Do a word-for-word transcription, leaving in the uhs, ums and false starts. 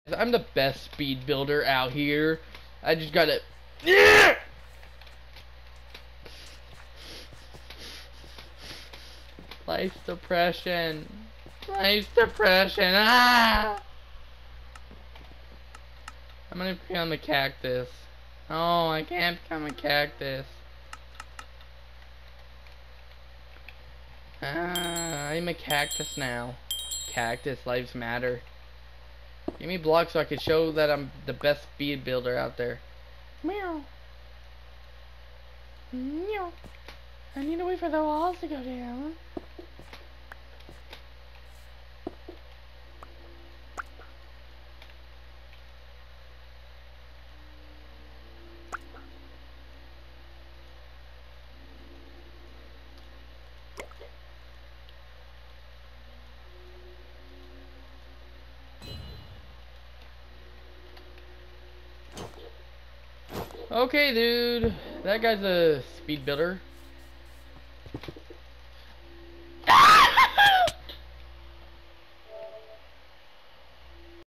I'm the best speed builder out here. I just gotta. Yeah! Life suppression. Life suppression. Ah! I'm gonna become a cactus. Oh, I can't become a cactus. Ah, I'm a cactus now. Cactus lives matter. Give me blocks so I can show that I'm the best speed builder out there. Meow. Meow. I need to wait for the walls to go down. Okay, dude. That guy's a speed builder.